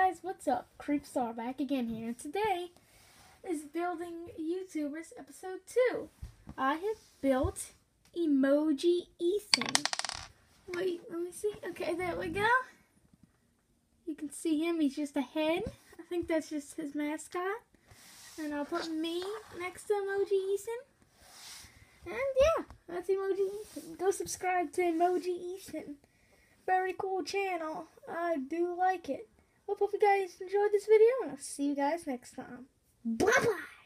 guys, what's up? Creepstar back again here. And today is Building YouTubers episode 2. I have built Emoji Ethan. Wait, let me see. Okay, there we go. You can see him. He's just a head. I think that's just his mascot. And I'll put me next to Emoji Ethan. And yeah, that's Emoji Ethan. Go subscribe to Emoji Ethan. Very cool channel. I do like it. Hope you guys enjoyed this video, and I'll see you guys next time. Bye-bye!